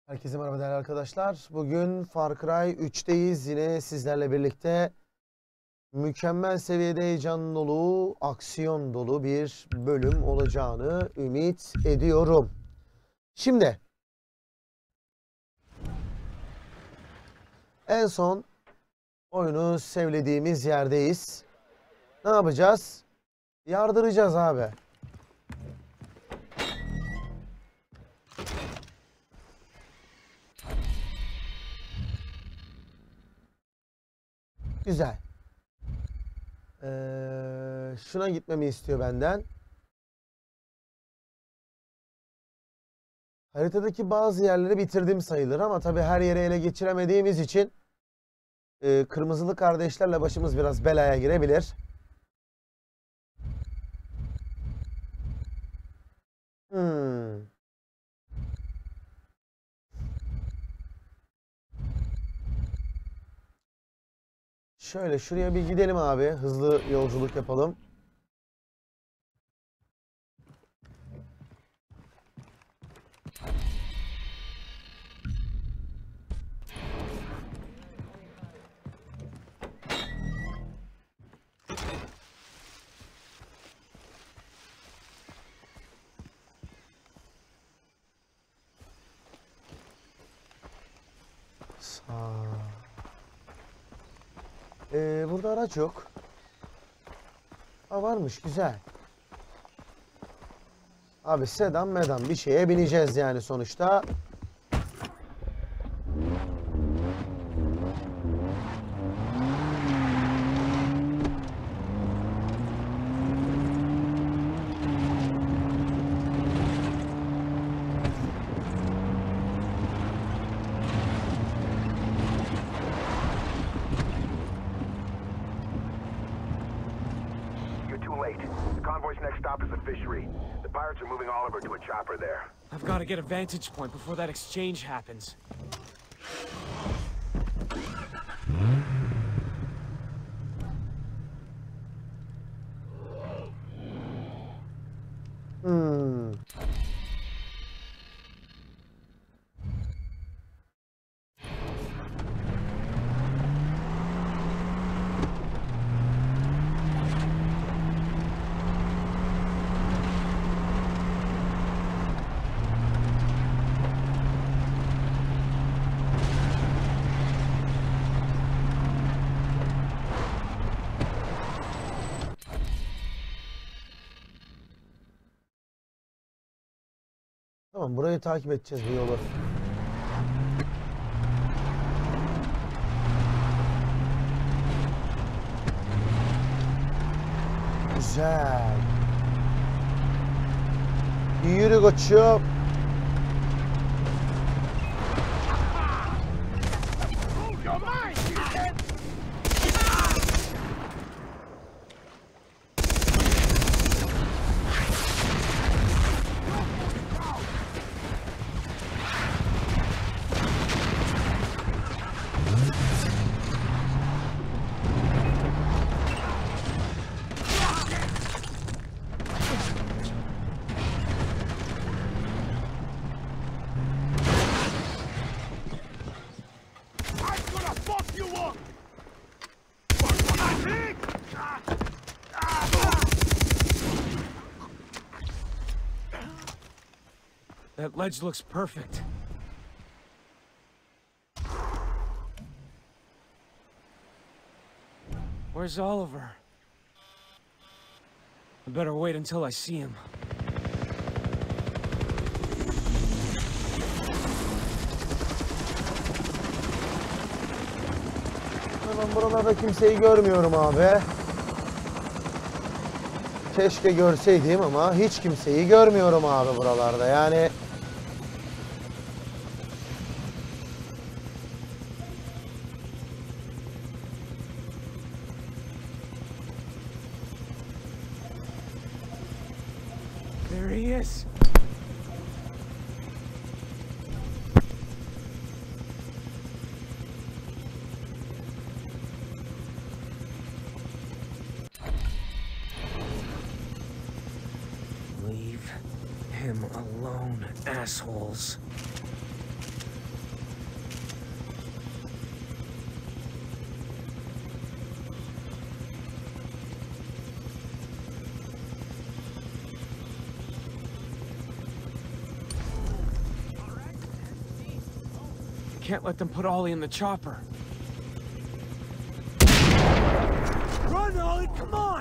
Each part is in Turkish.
Herkese merhaba değerli arkadaşlar. Bugün Far Cry 3'teyiz. Yine sizlerle birlikte mükemmel seviyede heyecan dolu, aksiyon dolu bir bölüm olacağını ümit ediyorum. Şimdi en son oyunu sevlediğimiz yerdeyiz. Ne yapacağız? Yardıracağız abi. Güzel. Şuna gitmemi istiyor benden. Haritadaki bazı yerleri bitirdim sayılır ama tabii her yere ele geçiremediğimiz için kırmızılı kardeşlerle başımız biraz belaya girebilir. Şöyle şuraya bir gidelim abi. Hızlı yolculuk yapalım. Burada araç yok. Ha varmış, güzel. Abi sedan medan bir şeye bineceğiz yani sonuçta. I've got to get a vantage point before that exchange happens. Tamam, burayı takip edeceğiz bu yolu. Güzel. Yürü koçum. That ledge looks perfect. Where's Oliver? I better wait until I see him. Ben buralarda kimseyi görmüyorum abi. Keşke görseydim ama hiç kimseyi görmüyorum abi buralarda. Yani There he is. Leave him alone, assholes. can't let them put Ollie in the chopper. Run, Ollie, come on!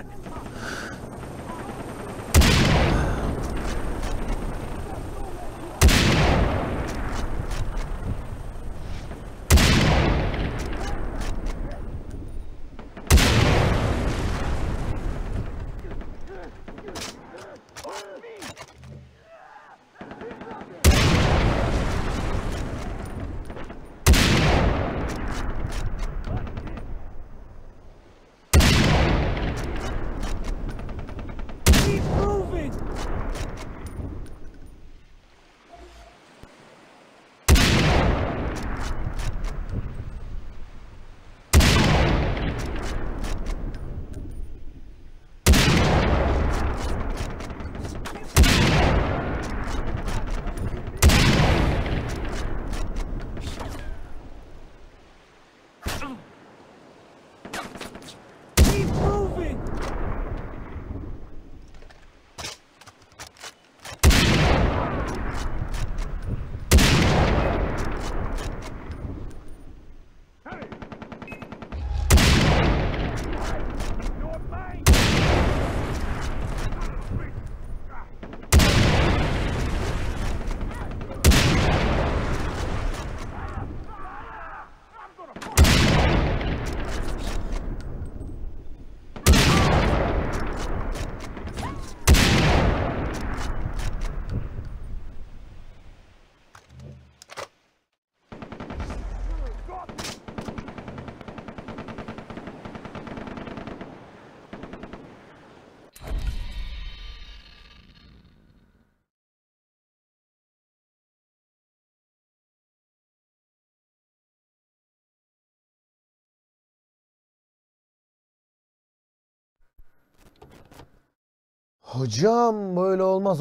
Hocam böyle olmaz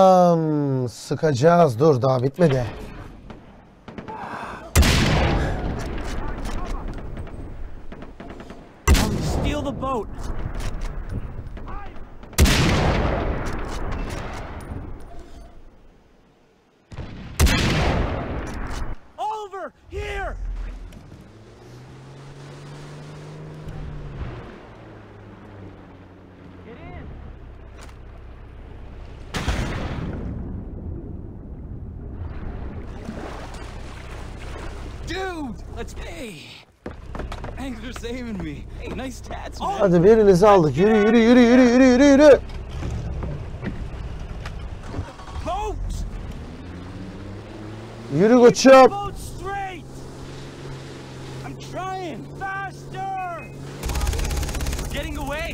hocam. Sıkacağız. Dur daha bitmedi. Steal the boat. Oliver, here. Get in. Dude, let's hey. Thanks for saving me. Hey, nice tats, man. Hadi birinizi aldık. Yürü yürü yürü yürü yürü yürü yürü. Boat. Yürü koçum. Boat straight. I'm trying. Faster. We're getting away.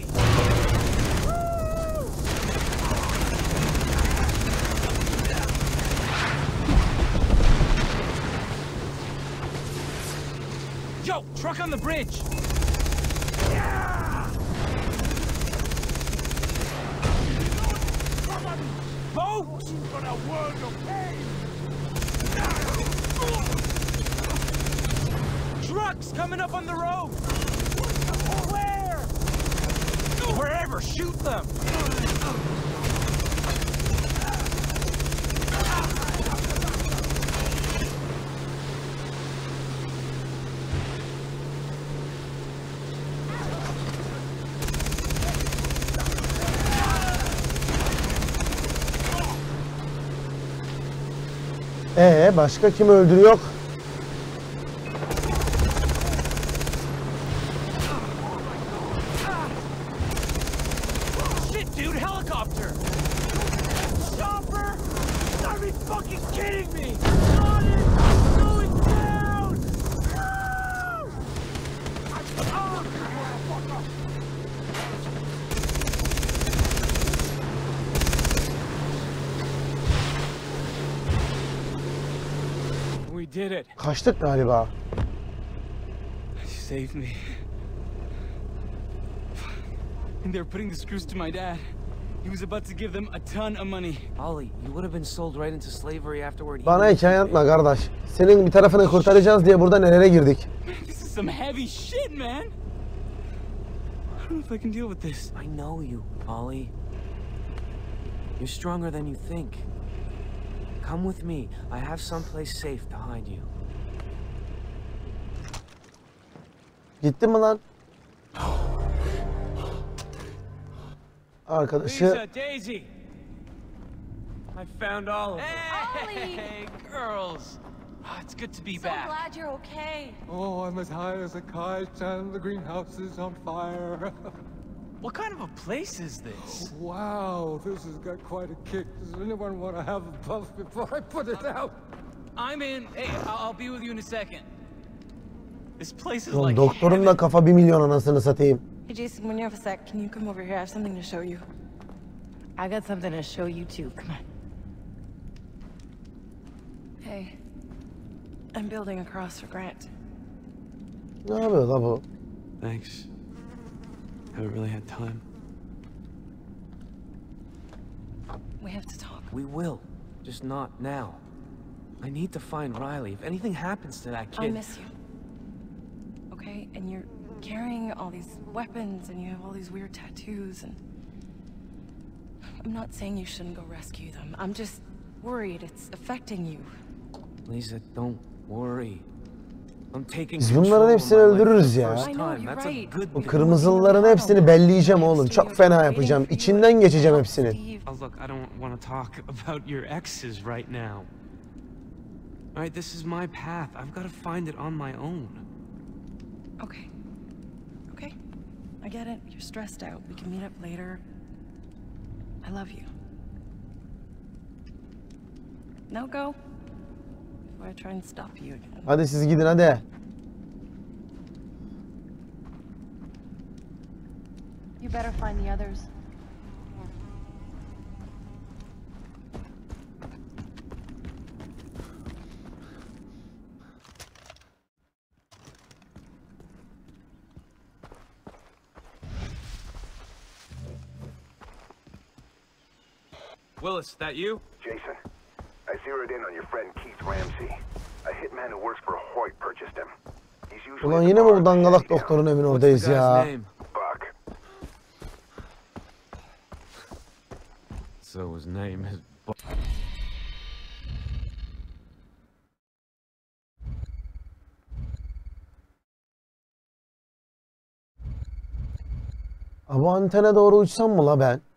Yo, truck on the bridge. Boat. For a world of pain. Trucks coming up on the road. Where? Wherever, shoot them. Başka kim öldürüyor? Shit, dude, helicopter. Chopper? You gotta be fucking kidding me. Got it. Going down. No! We did it. Kaçtık galiba. You saved me. And they're putting the screws to my dad. He was about to give them a ton of money. Ollie, you would have been sold right into slavery afterward. Bana hikaye anlatma kardeş. Senin bir tarafını kurtaracağız diye burada nelere girdik. This is some heavy shit, man. I don't know if I can deal with this. I know you, Ollie. You're stronger than you think. Come with me. I have someplace safe to hide you. Gitti mi lan? Arkadaşı Lisa, Daisy. I found all of them. Hey, girls. Oh, it's good to be So back. glad you're okay. Oh, I'm as high as a kite and the greenhouse is on fire. What kind of a place is this? Wow, this has got quite a kick. Does anyone want to have a puff before I put it out? I'm in. Hey, I'll be with you in a second. This place is Oğlum, like doktorun heaven. da kafa 1 milyon anasını satayım. Hey, Jason, when you have a sec, can you come over here? I have something to show you. I got something to show you too. Come on. Hey, I'm building a cross for Grant. Ne yapıyor la bu? Thanks. Haven't really had time. We have to talk. We will. Just not now. I need to find Riley. If anything happens to that kid... I miss you. Okay? And you're carrying all these weapons and you have all these weird tattoos and... I'm not saying you shouldn't go rescue them. I'm just worried it's affecting you. Lisa, don't worry. I'm taking Biz bunların control of hepsini my life for öldürürüz the ya. first I know, time. you're That's a right. good Bu thing. kırmızılıların hepsini belleyeceğim oğlum. Çok fena yapacağım. İçinden geçeceğim hepsini. Oh, look, I don't want to talk about your exes right now. All right, this is my path. I've got to find it on my own. Okay. Okay. I get it. You're stressed out. We can meet up later. I love you. Now go. Before I try and stop you again. Hadi siz gidin hadi. You better find the others. Willis, that you? Jason, I zeroed in on your friend Keith Ramsey. A hitman who works for Hoyt purchased him. He's usually Ulan at the yine mi bar bu dangalak in Shantytown. doktorun evin What's the oradayız guy's ya? name? Buck. So his name is... Bu antene doğru uçsam mı la ben?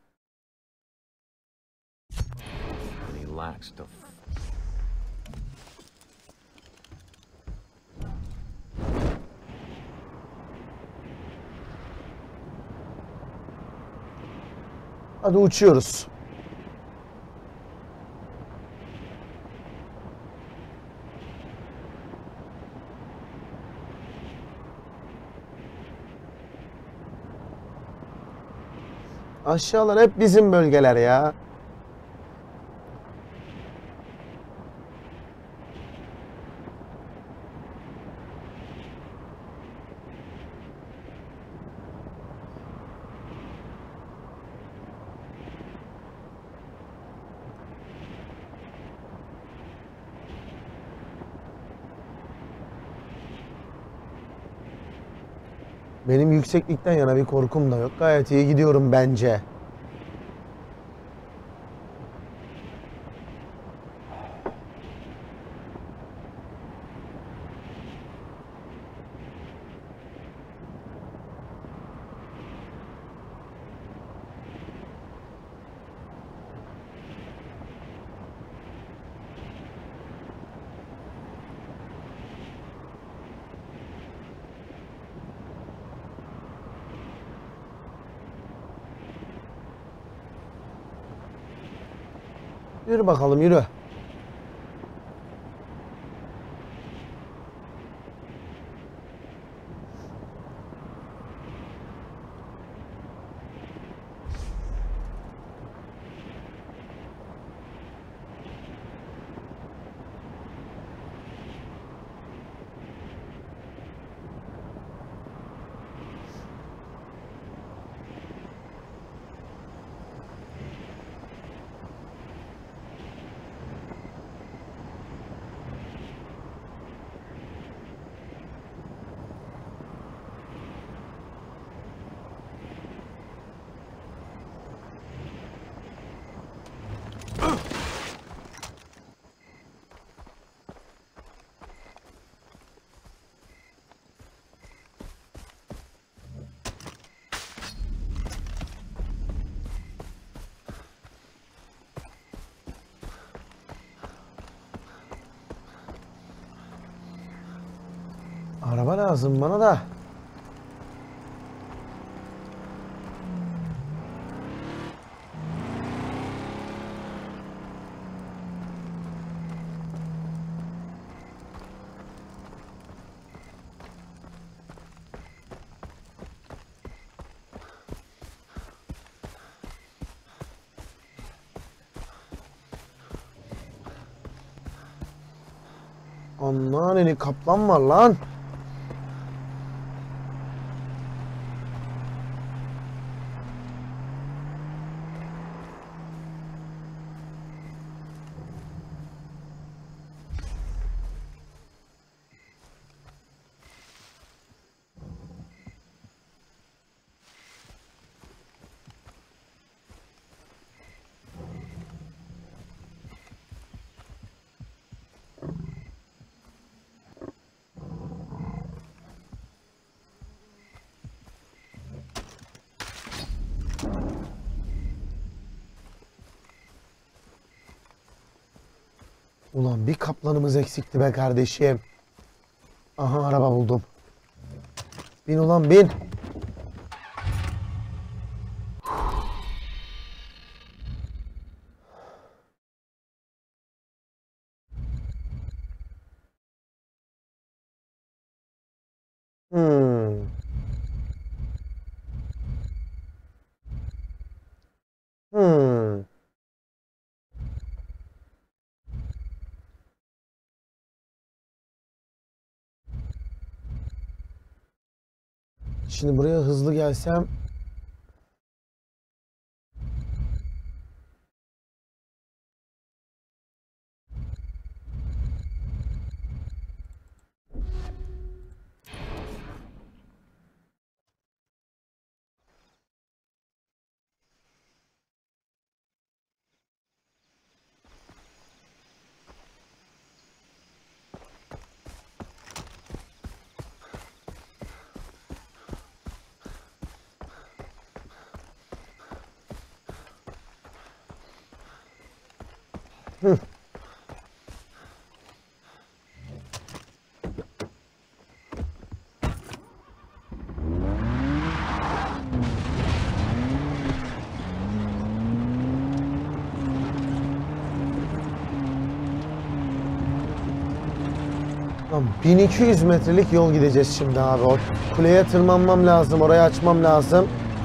And he lacks the... Hadi uçuyoruz. Aşağılar hep bizim bölgeler ya. Benim yükseklikten yana bir korkum da yok. Gayet iyi gidiyorum bence. Yürü bakalım yürü. Araba lazım bana da. Aman kaplan var lan. Ulan bir kaplanımız eksikti be kardeşim. Aha araba buldum. Bin ulan bin. Hmm. Hmm. Şimdi buraya hızlı gelsem. Hı. Lan 1200 metrelik yol gideceğiz şimdi abi. O kuleye tırmanmam lazım, orayı açmam lazım.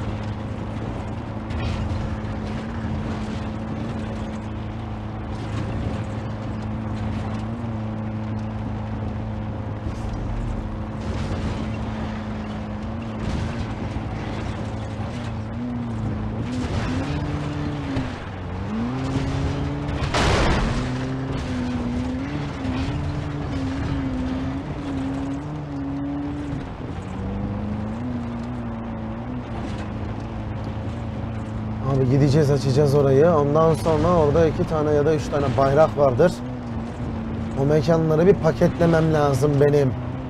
Abi gideceğiz, açacağız orayı. Ondan sonra orada 2 tane ya da 3 tane bayrak vardır. O mekanları bir paketlemem lazım benim.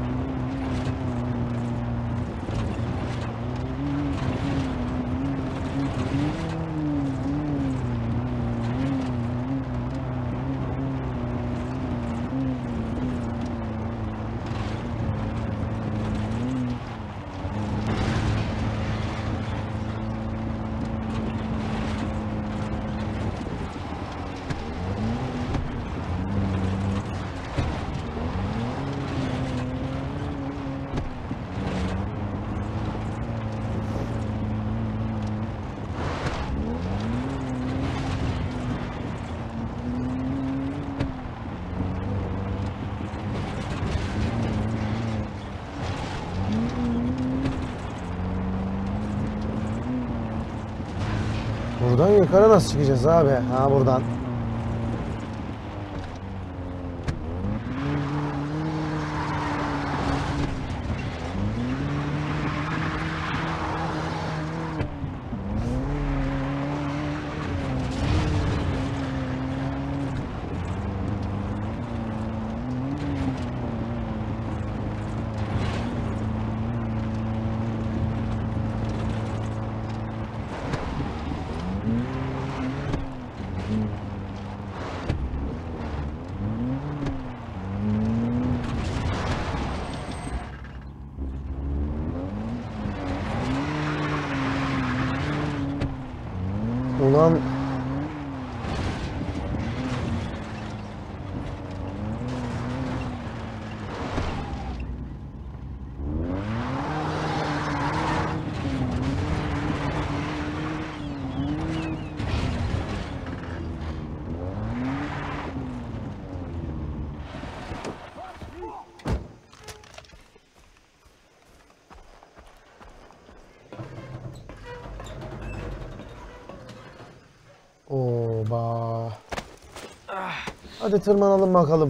Buradan yukarı nasıl çıkacağız abi? Ha buradan. Ulan oba. Hadi tırmanalım bakalım.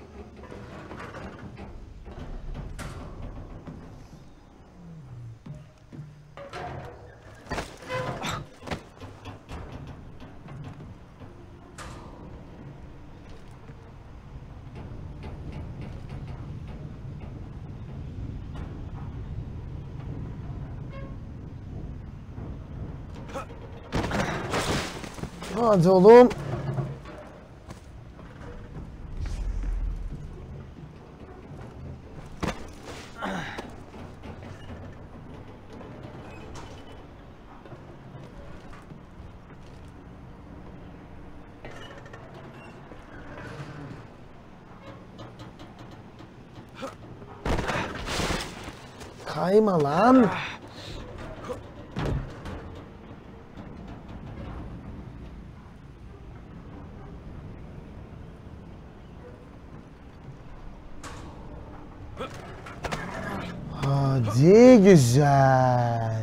Hadi oğlum. Kayma lan. Hadi güzel.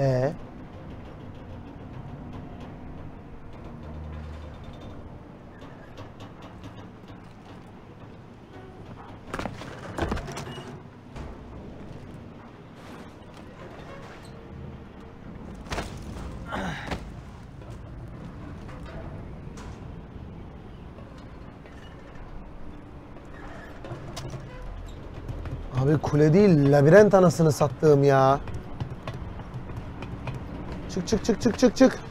Abi kule değil, labirent anasını sattığım ya. Çık çık çık çık çık çık.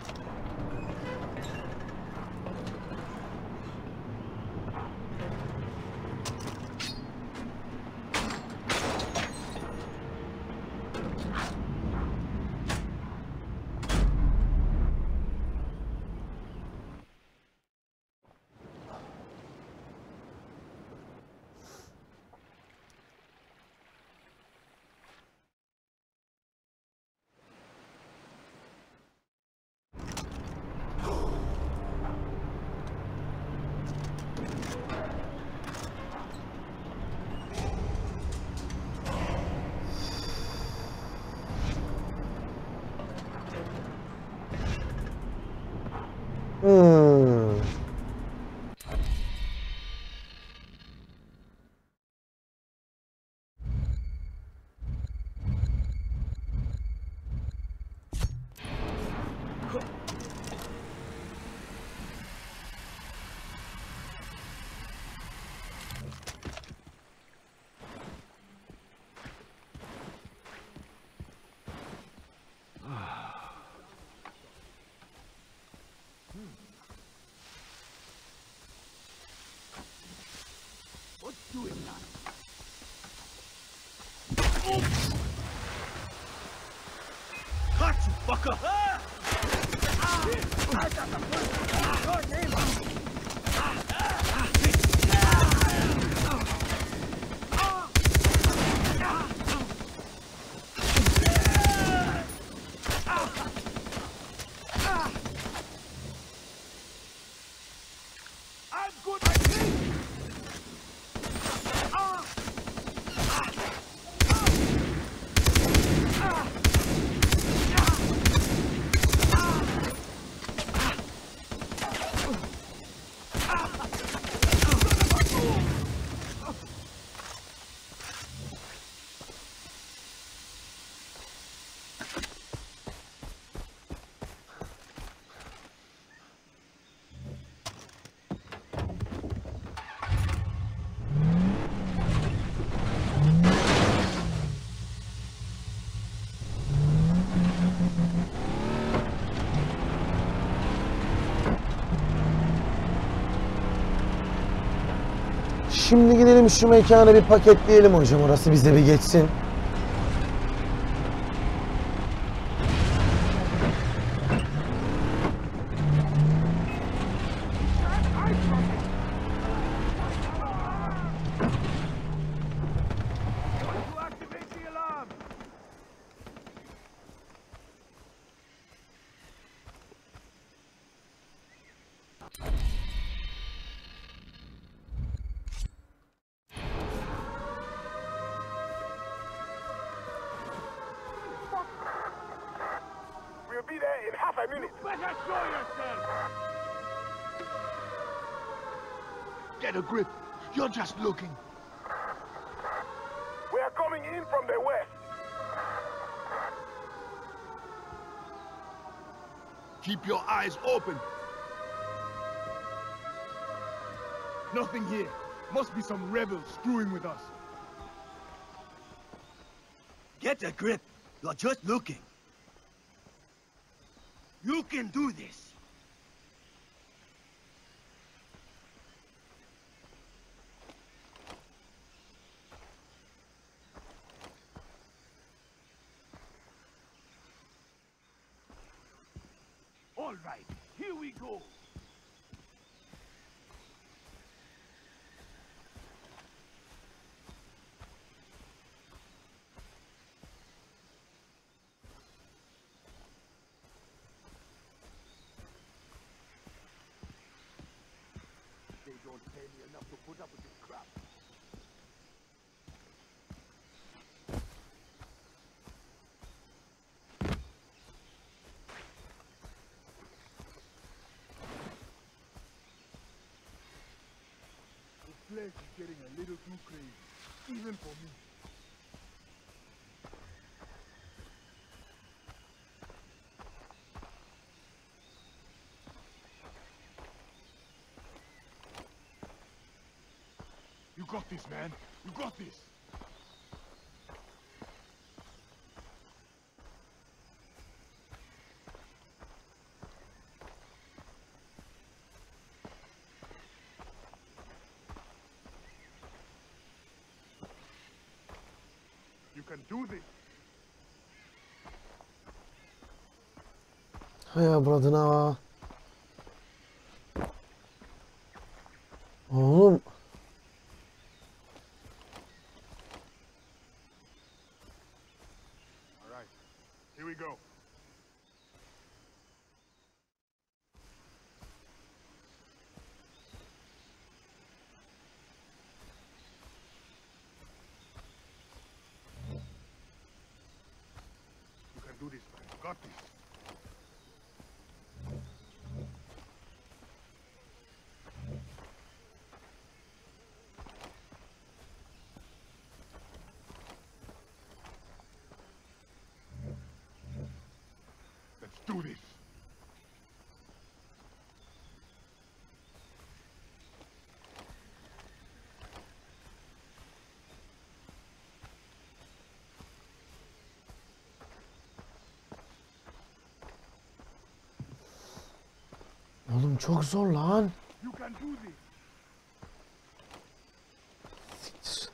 Şimdi gidelim şu mekanı bir paketleyelim hocam. Orası bize bir geçsin. We'll be there in half a minute. Better show yourself! Get a grip. You're just looking. We are coming in from the west. Keep your eyes open. Nothing here. Must be some rebels screwing with us. Get a grip. You're just looking. You can do this. All right, here we go. They don't pay me enough to put up with this crap. This place is getting a little too crazy, even for me. You got this, man. You got this. You can do this. Hay avradına. Oğlum. All right. Here we go. You can do this, man. You got this. Let's do this. Oğlum çok zor lan. You can do this. Siktir.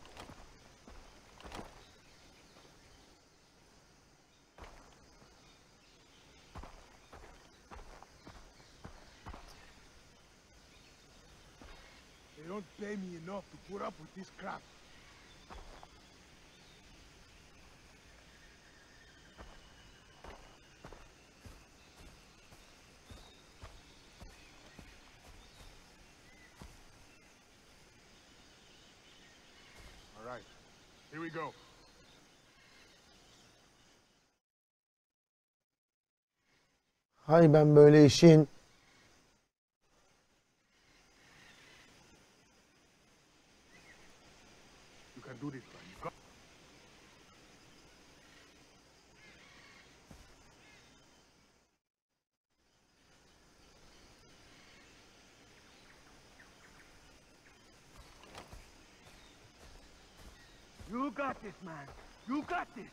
They don't pay me enough to put up with this crap. All right, here we go. Hay ben böyle işin. You can do this, man. You got. You got this, man. You got this.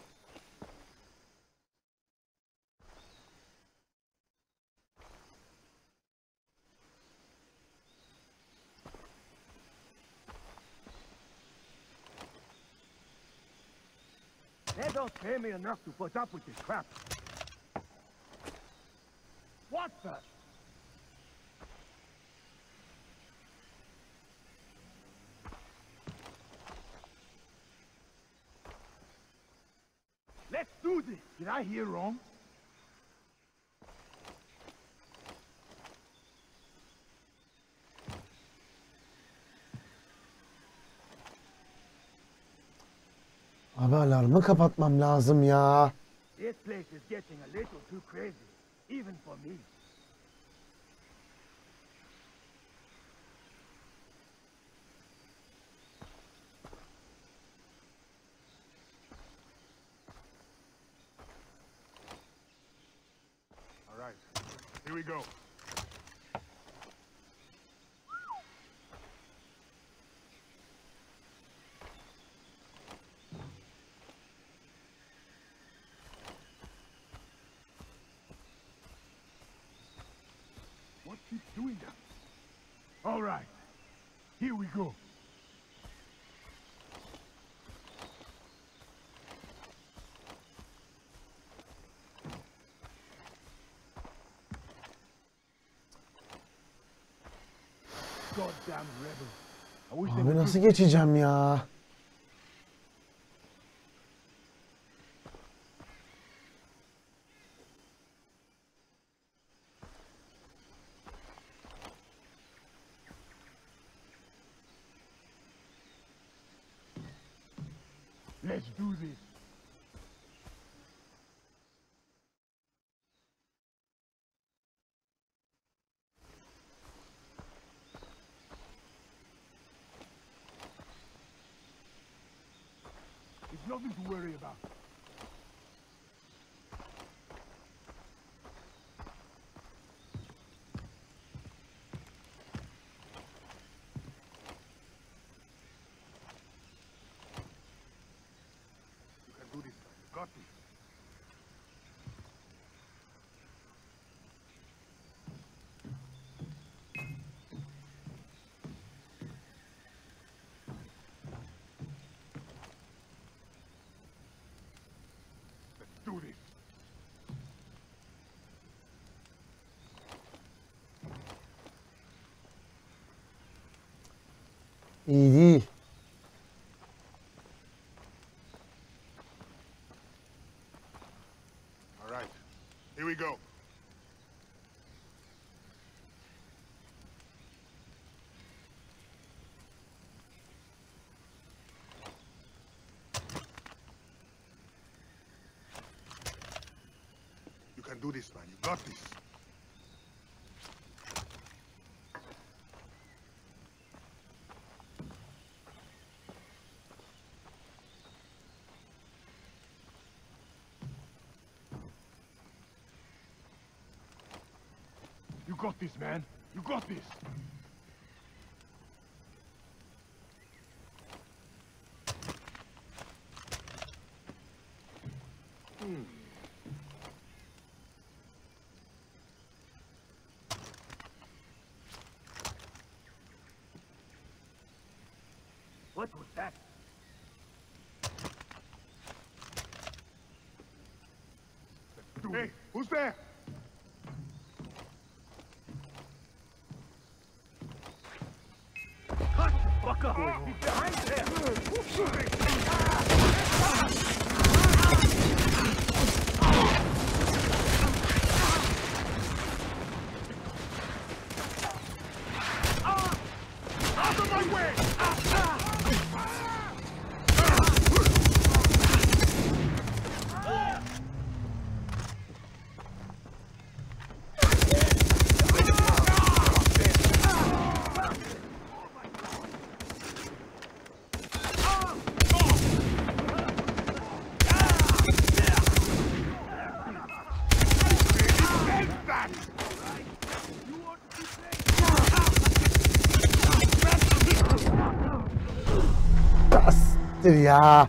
They don't pay me enough to put up with this crap. What the? Let's do this. Did I hear wrong? Abi alarmı kapatmam lazım ya. This place is getting a little too crazy, even for me. All right, here we go. What keeps doing that? All right, here we go. Goddamn rebel. I wish they Abi would nasıl geçeceğim ya? Let's do this. There's nothing to worry about. You can do this, man. You got this. Let's do this. İyi değil. All right, here we go. You can do this, man. You got this. You got this, man. You got this. What was that? Hey, who's there? Fuck up! He's behind there! Out of my way! Bastır ya.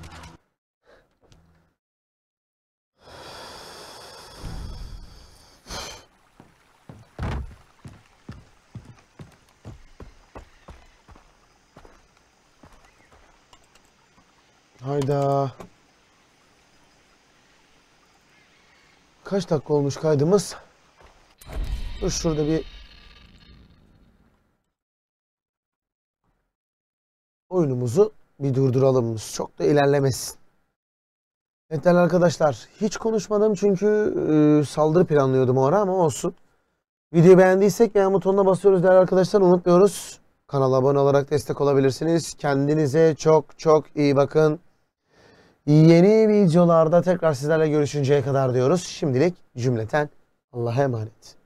Hayda. Kaç dakika olmuş kaydımız? Dur şurada bir oyunumuzu bir durduralım. Çok da ilerlemesin. Evet değerli arkadaşlar, hiç konuşmadım çünkü saldırı planlıyordum o ara ama olsun. Videoyu beğendiysek beğen butonuna basıyoruz değerli arkadaşlar, unutmuyoruz. Kanala abone olarak destek olabilirsiniz. Kendinize çok çok iyi bakın. Yeni videolarda tekrar sizlerle görüşünceye kadar diyoruz. Şimdilik cümleten Allah'a emanet.